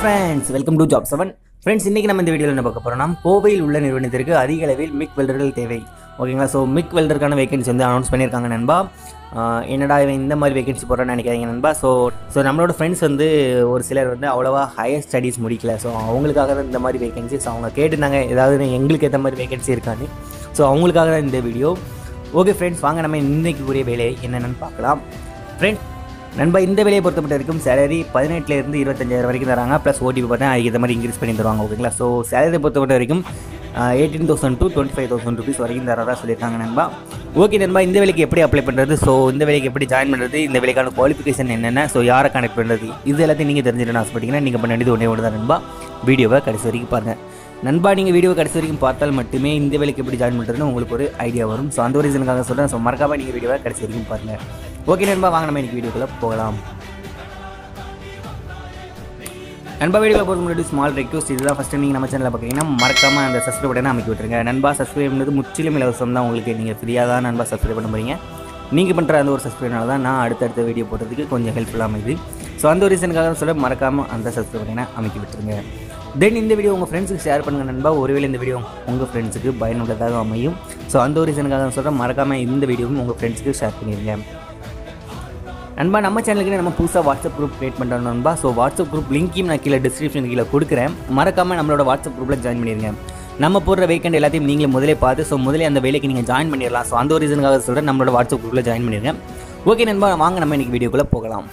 friends, welcome to Job 7. Friends, இன்னைக்கு நம்ம இந்த வீடியோல என்ன பார்க்க போறோம்னா கோவையில் உள்ள நிறுவனத்திற்கு அதிக அளவில் மிக் வெல்டர்கள் தேவை. ஓகேங்களா? சோ மிக் வெல்டருக்கான வேகன்சி வந்து அனௌன்ஸ் பண்ணிருக்காங்க நண்பா. என்னடா இவன் இந்த மாதிரி வேகன்சி போடுறான்னு நினைக்காதீங்க நண்பா. ஸோ நம்மளோட ஃப்ரெண்ட்ஸ் வந்து ஒரு சிலர் வந்து அவ்வளோவா ஹையர் ஸ்டடீஸ் முடிக்கல. ஸோ அவங்களுக்காக தான் இந்த மாதிரி வேகன்சிஸ் அவங்க கேட்டுருந்தாங்க, ஏதாவது எங்களுக்கு ஏற்ற மாதிரி வேகன்சி இருக்கான்னு. ஸோ அவங்களுக்காக தான் இந்த வீடியோ. ஓகே ஃப்ரெண்ட்ஸ், வாங்க நம்ம இன்னைக்கு கூடிய வேலை என்னென்னு பார்க்கலாம். ஃப்ரெண்ட்ஸ் நண்பா, இந்த வேலையை பொறுத்தப்பட்ட வரைக்கும் சேலரி 18,000 to 25,000 வரைக்கும் தராங்க. ப்ளஸ் ஓடிபி பார்த்தா அதுக்கு ஏற்ற மாதிரி இன்க்ரீஸ் பண்ணி தருவாங்க. ஓகேங்களா? ஸோ சேலரி பொறுத்தப்பட்ட வரைக்கும் 18,000 to 25,000 rupees வரைக்கும் தரதா சொல்லியிருக்காங்க நண்பா. ஓகே நண்பா, இந்த வேலைக்கு எப்படி அப்ளை பண்ணுறது, ஸோ இந்த வேலைக்கு எப்படி ஜாயின் பண்ணுறது, இந்த வேலைக்கான குவாலிஃபிகேஷன் என்னென்ன, ஸோ யாரை கனெக்ட் பண்ணுறது, இது எல்லாத்தையும் நீங்கள் தெரிஞ்சுட்டு ஆசைப்பட்டீங்கன்னா நீங்கள் பண்ண வேண்டியது ஒன்றே ஒன்று தான் நண்பா. வீடியோவை கடைசி வரைக்கும் பாருங்கள் நண்பா. நீங்கள் வீடியோவை கடைசி வரைக்கும் பார்த்தால் மட்டுமே இந்த வேலைக்கு எப்படி ஜாயின் பண்ணுறதுன்னு உங்களுக்கு ஒரு ஐடியா வரும். ஸோ அந்த ஒரு ரீசனுக்காக சொல்கிறேன். ஸோ மறக்காமல் நீங்கள் வீடியோவை கடைசி வரைக்கும் பாருங்கள். ஓகே நண்பா, வாங்க நம்ம இன்றைக்கி வீடியோக்குள்ளே போகலாம். நண்பா, வீடியோவில் போகிறது முன்னாடி ஸ்மால் ரெக்வஸ்ட், இதுதான் ஃபஸ்ட்டு நீங்கள் நம்ம சேனலில் பார்க்குறீங்கன்னா மறக்காமல் அந்த சப்ஸ்கிரைப் பட்டனை அமைக்க விட்டுருங்க நண்பா. சப்ஸ்கிரைப் பண்ணுறது முற்றிலும் இலவசம் தான். உங்களுக்கு நீங்கள் ஃப்ரீயாக தான் நண்பா சப்ஸ்கிரைப் பண்ண போகிறீங்க. நீங்கள் பண்ணுற அந்த ஒரு சப்ஸ்கிரைப்னால தான் நான் அடுத்தடுத்த வீடியோ போடுறதுக்கு கொஞ்சம் ஹெல்ப்ஃபுல்லாக அமைது. ஸோ அந்த ஒரு ரீசனுக்காக சொல்ல மறக்காமல் அந்த சப்ஸ்கிரைப் பட்டனை அமைக்க விட்டுருங்க. தென் இந்த வீடியோ உங்கள் ஃப்ரெண்ட்ஸுக்கு ஷேர் பண்ணுங்கள் நண்பா. ஒருவேளை இந்த வீடியோ உங்கள் ஃப்ரெண்ட்ஸுக்கு பயனுள்ளதாக அமையும். ஸோ அந்த ஒரு ரீசனுக்காக சொல்கிறேன், மறக்காமல் இந்த வீடியோவும் உங்கள் ஃப்ரெண்ட்ஸுக்கு ஷேர் பண்ணிடுங்க நண்பா. நம்ம சேனலுக்கு நம்ம புதுசாக வாட்ஸ்அப் குரூப் கிரியேட் பண்ணுறோம் நண்பா. ஸோ வாட்ஸ்அப் குரூப் லிங்க்கையும் நான் கீழே டிஸ்கிரிப்ஷன் கீழே கொடுக்குறேன். மறக்காமல் நம்மளோட வாட்ஸ்அப் குரூப்பில் ஜாயின் பண்ணிடுங்க. நம்ம போடுற வேக்கண்ட் எல்லாத்தையும் நீங்களே முதலே பார்த்து ஸோ முதலே அந்த வேலைக்கு நீங்கள் ஜாயின் பண்ணிடலாம். ஸோ அந்த ஒரு ரீசனுக்காக சொல்கிறேன், நம்மளோட வாட்ஸ்அப் குரூப்பில் ஜாயின் பண்ணிடுங்க. ஓகே நண்பா, வாங்க நம்ம இன்றைக்கி வீடியோக்குள்ளே போகலாம்.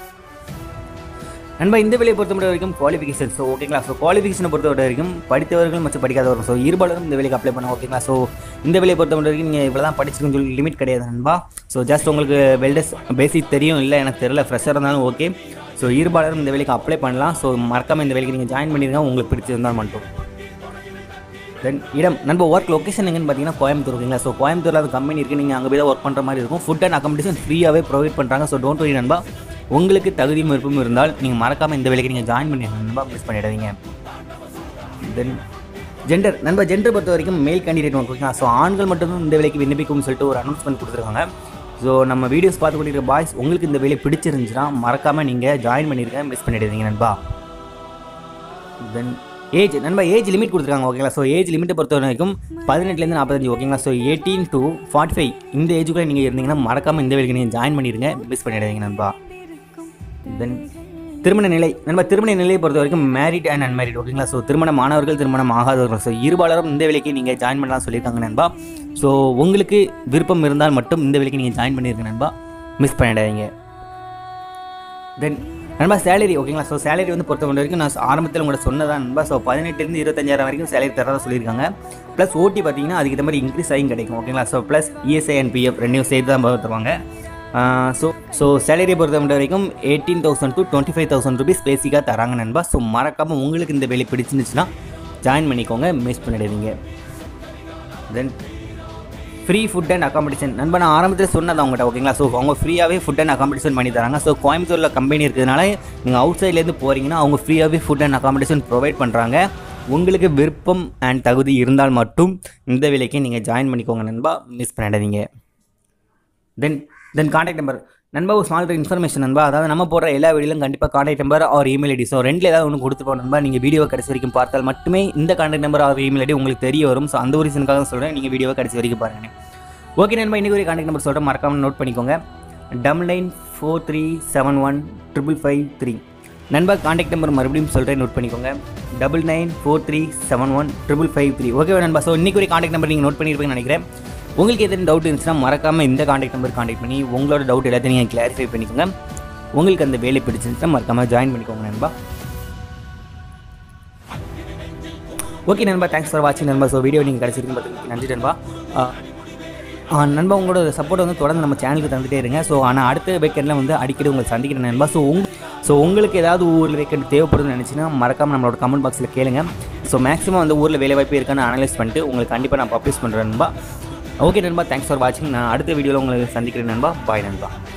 நண்பா, இந்த வேலையை பொறுத்தவரை வரைக்கும் குவாலிஃபிகேஷன். ஸோ ஓகேங்களா? ஸோ குவாலிஃபிகேஷனை பொறுத்தவரை வரைக்கும் படித்தவர்கள் மற்றும் படிக்காதவர்கள் ஸோ இருபாலரும் இந்த வேலைக்கு அப்ளை பண்ணலாம். ஓகேங்களா? ஸோ இந்த வேலையை பொறுத்தவரை வரைக்கும் நீங்கள் இவ்வளோ தான் படிச்சுன்னு சொல்லி லிமிட் கிடையாது நண்பா. ஸோ ஜஸ்ட் உங்களுக்கு வெல்டர்ஸ் பேசிக் தெரியும், இல்லை எனக்கு தெரியல, ஃப்ரெஷ்ஷாக இருந்தாலும் ஓகே. ஸோ இருபாலரும் இந்த வேலைக்கு அப்ளை பண்ணலாம். ஸோ மறக்காமல் இந்த வேலைக்கு நீங்கள் ஜாயின் பண்ணிடுங்க, உங்களுக்கு பிடிச்சிருந்தால் மட்டும். தென் இடம் நண்பா, ஒர்க் லொக்கேஷன் எங்கன்னு பார்த்தீங்கன்னா கோயம்புத்தூர். ஓகேங்களா? ஸோ கோயம்புத்தூரில் அது கம்பெனி இருக்குது, நீங்கள் அங்கே போய் தான் ஒர்க் பண்ணுற மாதிரி இருக்கும். ஃபுட் அண்ட் அக்காமடேஷன் ஃப்ரீயாகவே ப்ரொவைட் பண்ணுறாங்க. ஸோ டோன்ட் வரி நண்பா, உங்களுக்கு தகுதியும் விருப்பமும் இருந்தால் நீங்கள் மறக்காமல் இந்த வேலைக்கு நீங்கள் ஜாயின் பண்ணிடுங்க நண்பா, மிஸ் பண்ணிடாதீங்க. தென் ஜெண்டர் நண்பா, ஜெண்டர் பொறுத்த வரைக்கும் மேல் கேண்டிடேட் ஓகேங்களா? ஸோ ஆண்கள் மட்டும் இந்த வேலைக்கு விண்ணப்பிக்கும்னு சொல்லிட்டு ஒரு அனௌன்ஸ்மெண்ட் கொடுத்துருக்காங்க. ஸோ நம்ம வீடியோஸ் பார்த்து கொண்டிருக்கிற பாய்ஸ், உங்களுக்கு இந்த வேலை பிடிச்சிருந்துச்சுன்னா மறக்காமல் நீங்கள் ஜாயின் பண்ணியிருக்கேன், மிஸ் பண்ணிடுறீங்க நண்பா. தென் ஏஜ் நண்பா, ஏஜ் லிமிட் கொடுத்துருக்காங்க. ஓகேங்களா? ஸோ ஏஜ் லிமிட்டை பொறுத்த வரைக்கும் 18 to 45. ஓகேங்களா? ஸோ 18 to 45 இந்த ஏஜுக்குள்ளே நீங்கள் இருந்தீங்கன்னா மறக்காமல் இந்த வேலைக்கு நீங்கள் ஜாயின் பண்ணிடுங்க, மிஸ் பண்ணிடுறீங்க நண்பா. தென் திருமண நிலை நண்பா, திருமண நிலையை பொறுத்த வரைக்கும் மேரிட் அண்ட் அன்மேரிட். ஓகேங்களா? ஸோ திருமணமானவர்கள், திருமணம் ஆகாதவர்கள் ஸோ இருபாலரும் இந்த வேலைக்கு நீங்கள் ஜாயின் பண்ணலாம் சொல்லியிருக்காங்க நண்பா. ஸோ உங்களுக்கு விருப்பம் இருந்தால் மட்டும் இந்த வேலைக்கு நீங்கள் ஜாயின் பண்ணியிருக்க நண்பா, மிஸ் பண்ணிடாதீங்க. தென் நண்பா சேலரி. ஓகேங்களா? ஸோ சேலரி வந்து பொறுத்த வரைக்கும் நான் ஆரம்பத்தில் உங்கள்கிட்ட சொன்னதான் நண்பா. ஸோ 18,000 to 25,000 வரைக்கும் சேலரி தரதாக சொல்லியிருக்காங்க. ப்ளஸ் ஓடி பார்த்தீங்கன்னா அதுக்கு இந்த மாதிரி இன்க்ரீஸ் ஆகி கிடைக்கும். ஓகேங்களா? So plus ESI and PF ரெண்டையும் சேர்த்து தான் தருவாங்க. ஸோ சேலரியை பொறுத்த வரைக்கும் 18,000 to 25,000 rupees பேசிக்காக தராங்க நண்பா. ஸோ மறக்காமல் உங்களுக்கு இந்த வேலை பிடிச்சிருந்துச்சுன்னா ஜாயின் பண்ணிக்கோங்க, மிஸ் பண்ணிடுவீங்க. Then free food and accommodation நண்பா, நான் ஆரம்பத்தில் சொன்னது அவங்ககிட்ட. ஓகேங்களா? ஸோ அவங்க ஃப்ரீயாகவே ஃபுட் அண்ட் அக்காமடேஷன் பண்ணி தராங்க. ஸோ கோயம்புத்தூரில் கம்பெனி இருக்கிறதுனால நீங்கள் அவுட் சைட்லேருந்து போகிறீங்கன்னா அவங்க ஃப்ரீயாகவே ஃபுட் அண்ட் அக்காமடேஷன் ப்ரொவைட் பண்ணுறாங்க. உங்களுக்கு விருப்பம் அண்ட் தகுதி இருந்தால் மட்டும் இந்த வேலைக்கு நீங்கள் ஜாயின் பண்ணிக்கோங்க நண்பா, மிஸ் பண்ணிடாதீங்க. தென் கான்டாக்ட் நம்பர் நண்பா, ஒரு ஸ்மால் இன்ஃபர்மேஷன் நண்பா. அதாவது நம்ம போடுற எல்லா வீடியோலும் கண்டிப்பாக contact number or email ID so ரெண்டில் ஏதாவது ஒன்று கொடுத்துருப்போம் நண்பா. நீங்கள் வீடியோ கடைசி வரைக்கும் பார்த்தால் மட்டுமே இந்த contact number or email ID உங்களுக்கு தெரிய வரும். ஸோ அந்த ஒரு ரீசனுக்காக சொல்கிறேன், நீங்கள் வீடியோவை கடைசி வரைக்கும் பாருங்கள். ஓகே நண்பா, இன்றைக்கி ஒரு கான்டாக்ட் நம்பர் சொல்கிறேன், மறக்காமல் நோட் பண்ணிக்கோங்க. 9943715553 நண்பா. கான்டாக்ட் நம்பர் மறுபடியும் சொல்கிறேன், நோட் பண்ணிக்கோங்க. 9943715553. ஓகே நண்பா. ஸோ இன்றைக்கி ஒரு கான்டாக்ட் நம்பர் நீங்கள் நோட் பண்ணியிருப்பீங்கன்னு நினைக்கிறேன். உங்களுக்கு எதுவும் டவுட் இருந்துச்சுன்னா மறக்காமல் இந்த கான்டாக்ட் நம்பர் கான்டாக்ட் பண்ணி உங்களோட டவுட் எல்லாத்தையும் நீங்கள் கிளாரிஃபை பண்ணிக்கோங்க. உங்களுக்கு அந்த வேலை பிடிச்சிருந்துச்சுன்னா மறக்காமல் ஜாயின் பண்ணிக்கோங்க நண்பா. ஓகே நண்பா, தேங்க்ஸ் ஃபார் வாட்சிங் நண்பா. ஸோ வீடியோ நீங்கள் கிடச்சிருக்குன்னு பார்த்துக்கிட்டு நன்றி நண்பா. நண்பா, உங்களோட சப்போர்ட் வந்து தொடர்ந்து நம்ம சேனலுக்கு தந்துகிட்டே இருங்க. ஸோ ஆனால் அடுத்த வேக்கெண்டில் வந்து அடிக்கடி உங்களை சந்திக்கிறேன் நண்பா. ஸோ உங்களுக்கு ஏதாவது ஊரில் வேக்கெண்ட் தேவைப்படுதுன்னு நினச்சின்னா மறக்காமல் நம்மளோட கமெண்ட் பாக்ஸில் கேளுங்க. ஸோ மேக்ஸிமம் அந்த ஊரில் வேலை வாய்ப்பு இருக்கான்னு அனலைஸ் பண்ணிட்டு உங்களுக்கு கண்டிப்பாக நான் பப்ளிஷ் பண்ணுறேன் நண்பா. ஓகே நண்பா, தேங்க்ஸ் ஃபார் வாட்சிங். நான் அடுத்த வீடியோவில் உங்களுக்கு சந்திக்கிறேன் நண்பா. பாய் நண்பா.